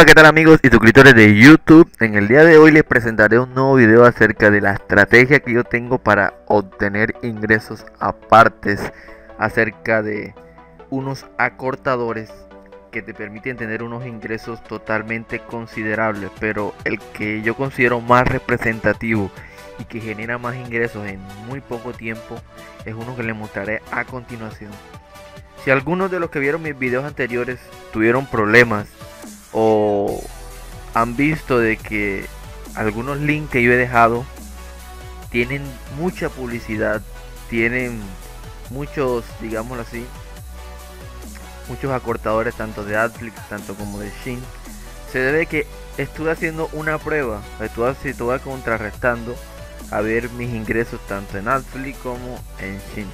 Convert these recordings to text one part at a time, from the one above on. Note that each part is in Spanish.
¿qué tal amigos y suscriptores de YouTube? En el día de hoy les presentaré un nuevo video acerca de la estrategia que yo tengo para obtener ingresos apartes, acerca de unos acortadores que te permiten tener unos ingresos totalmente considerables, pero el que yo considero más representativo y que genera más ingresos en muy poco tiempo es uno que les mostraré a continuación. Si algunos de los que vieron mis videos anteriores tuvieron problemas o han visto de que algunos links que yo he dejado tienen mucha publicidad, tienen muchos, digámoslo así, muchos acortadores tanto de Adflix tanto como de Shein, se debe que estuve haciendo una prueba, estuve contrarrestando a ver mis ingresos tanto en Adflix como en Shein.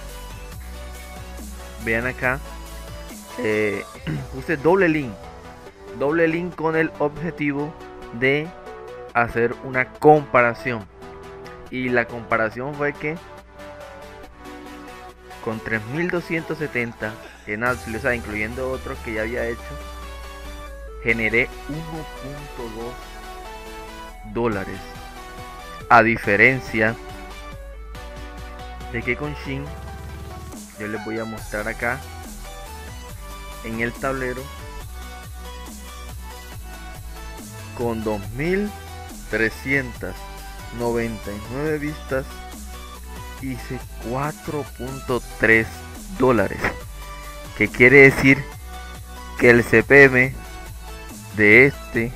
Vean acá, puse doble link con el objetivo de hacer una comparación, y la comparación fue que con 3270 en Adflix, o sea, incluyendo otros que ya había hecho, generé 1.2 dólares, a diferencia de que con Shein, yo les voy a mostrar acá en el tablero, con 2399 vistas hice 4.3 dólares, que quiere decir que el CPM de este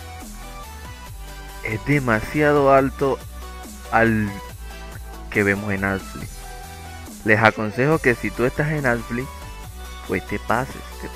es demasiado alto al que vemos en Adflix. Les aconsejo que si tú estás en Adflix, pues te pases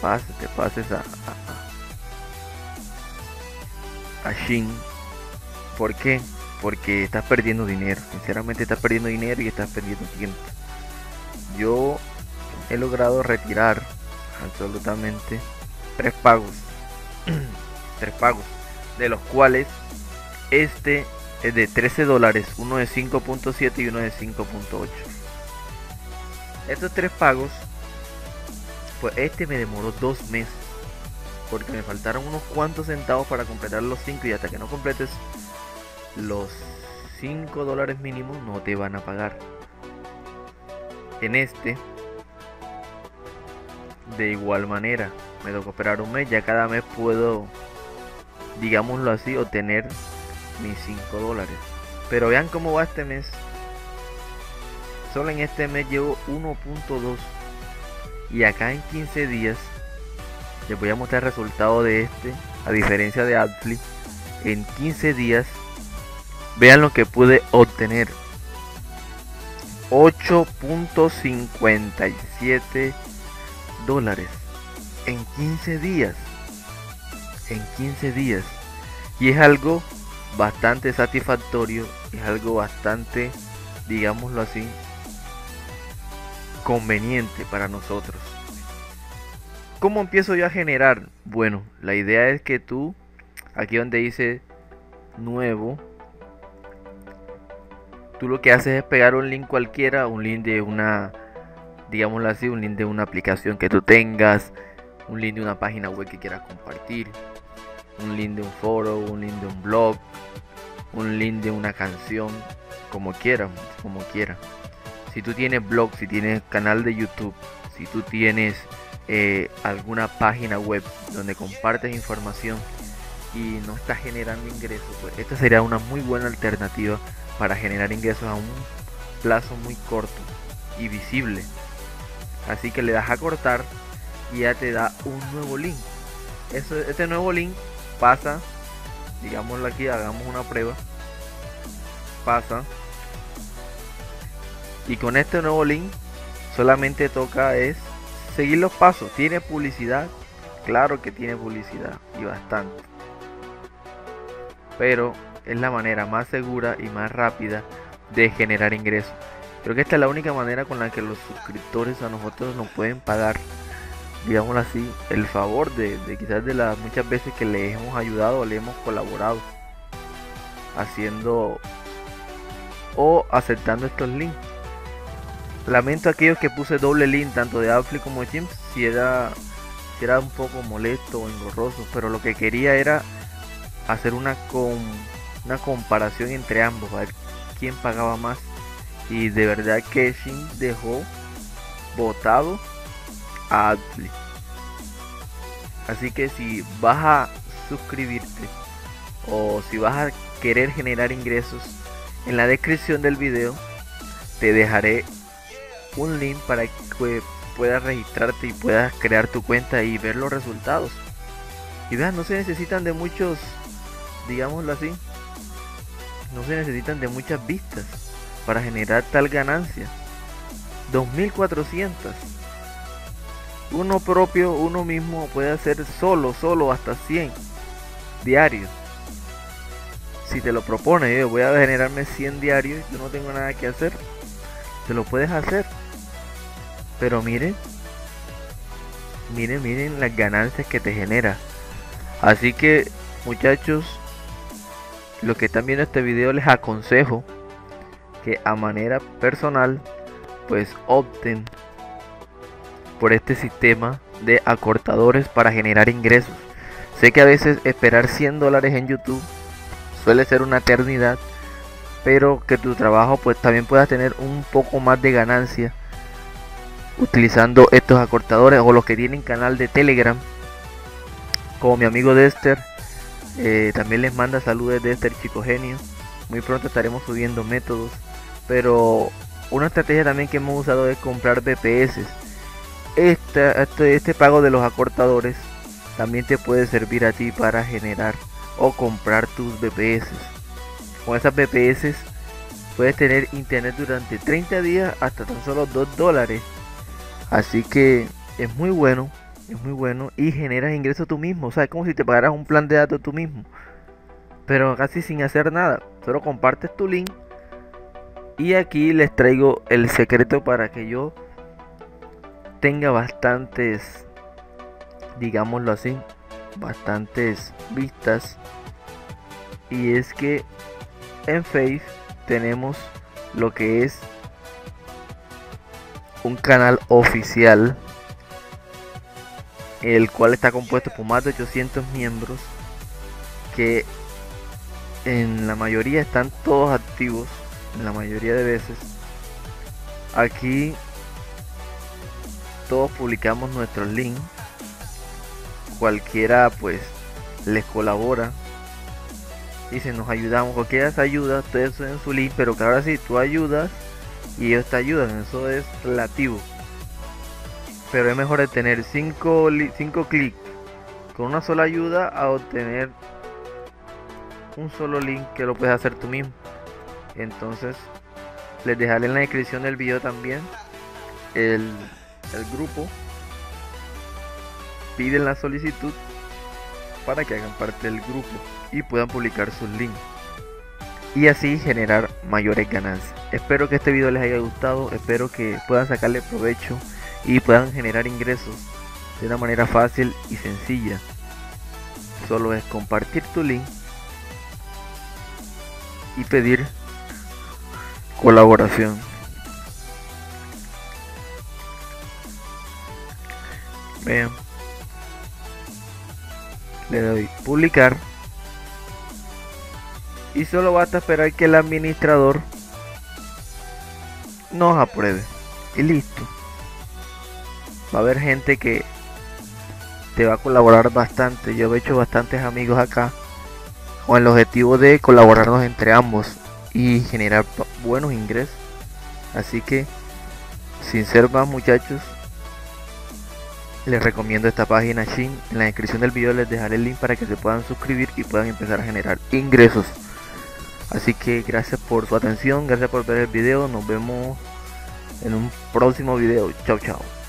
a Shein. ¿Por qué? Porque estás perdiendo dinero. Sinceramente estás perdiendo dinero y estás perdiendo tiempo. Yo he logrado retirar absolutamente 3 pagos. 3 pagos. De los cuales este es de 13 dólares, uno de 5.7 y uno de 5.8. Estos 3 pagos, pues este me demoró 2 meses, porque me faltaron unos cuantos centavos para completar los 5, y hasta que no completes los 5 dólares mínimos no te van a pagar. En este, de igual manera, me tocó esperar un mes. Ya cada mes puedo, digámoslo así, obtener mis 5 dólares. Pero vean cómo va este mes. Solo en este mes llevo 1.2, y acá en 15 días les voy a mostrar el resultado de este. A diferencia de Adflix, en 15 días vean lo que pude obtener: 8.57 dólares en 15 días. Y es algo bastante satisfactorio, es algo bastante, digámoslo así, conveniente para nosotros. ¿Cómo empiezo yo a generar? Bueno, la idea es que tú, aquí donde dice nuevo, tú lo que haces es pegar un link cualquiera, un link de una, digámoslo así, un link de una aplicación que tú tengas, un link de una página web que quieras compartir, un link de un foro, un link de un blog, un link de una canción, como quieras. Si tú tienes blog, si tienes canal de YouTube, si tú tienes alguna página web donde compartes información y no estás generando ingresos, pues esta sería una muy buena alternativa para generar ingresos a un plazo muy corto y visible. Así que le das a cortar y ya te da un nuevo link. Este nuevo link pasa, digámoslo aquí, hagamos una prueba, pasa, y con este nuevo link solamente toca es seguir los pasos. ¿Tiene publicidad? Claro que tiene publicidad, y bastante, pero es la manera más segura y más rápida de generar ingresos. Creo que esta es la única manera con la que los suscriptores a nosotros nos pueden pagar, digámoslo así, el favor de quizás de las muchas veces que les hemos ayudado o le hemos colaborado haciendo o aceptando estos links. Lamento a aquellos que puse doble link tanto de Adflix como de Shein. Si era si era un poco molesto o engorroso, pero lo que quería era hacer una comparación entre ambos, a ver quién pagaba más. Y de verdad que Shein dejó botado a Adflix. Así que si vas a suscribirte o si vas a querer generar ingresos, en la descripción del video te dejaré un link para que puedas registrarte y puedas crear tu cuenta y ver los resultados. Y vean, no se necesitan de muchos, digámoslo así, no se necesitan de muchas vistas para generar tal ganancia. 2400. Uno propio, uno mismo puede hacer solo hasta 100 diarios. Si te lo propones, yo voy a generarme 100 diarios, yo no tengo nada que hacer, te lo puedes hacer. Pero miren las ganancias que te genera. Así que, muchachos, los que están viendo este video, les aconsejo que a manera personal pues opten por este sistema de acortadores para generar ingresos. Sé que a veces esperar $100 en YouTube suele ser una eternidad, pero que tu trabajo pues también puedas tener un poco más de ganancia utilizando estos acortadores, o los que tienen canal de Telegram como mi amigo Dexter. También les manda saludos de Dexter, chico genio. Muy pronto estaremos subiendo métodos, pero una estrategia también que hemos usado es comprar BPS. Este pago de los acortadores también te puede servir a ti para generar o comprar tus BPS. Con esas BPS puedes tener internet durante 30 días hasta tan solo $2. Así que es muy bueno y generas ingresos tú mismo. O sea, es como si te pagaras un plan de datos tú mismo, pero casi sin hacer nada. Solo compartes tu link. Y aquí les traigo el secreto para que yo tenga bastantes, digámoslo así, bastantes vistas. Y es que en Face tenemos lo que es un canal oficial, el cual está compuesto por más de 800 miembros, que en la mayoría están todos activos, en la mayoría de veces. Aquí todos publicamos nuestros links, cualquiera pues les colabora y se nos ayudamos, cualquiera se ayuda, ustedes suben su link, pero que ahora sí tú ayudas y ellos te ayudan, eso es relativo. Pero es mejor tener 5 clics con una sola ayuda a obtener un solo link que lo puedes hacer tú mismo. Entonces les dejaré en la descripción del video también el grupo. Piden la solicitud para que hagan parte del grupo y puedan publicar sus links y así generar mayores ganancias. Espero que este video les haya gustado, espero que puedan sacarle provecho y puedan generar ingresos de una manera fácil y sencilla. Solo es compartir tu link y pedir colaboración. Vean, le doy publicar y solo basta esperar que el administrador nos apruebe y listo. Va a haber gente que te va a colaborar bastante. Yo he hecho bastantes amigos acá con el objetivo de colaborarnos entre ambos y generar buenos ingresos. Así que, sin ser más, muchachos, les recomiendo esta página Shein. En la descripción del video les dejaré el link para que se puedan suscribir y puedan empezar a generar ingresos. Así que gracias por su atención, gracias por ver el video. Nos vemos en un próximo video. Chao, chao.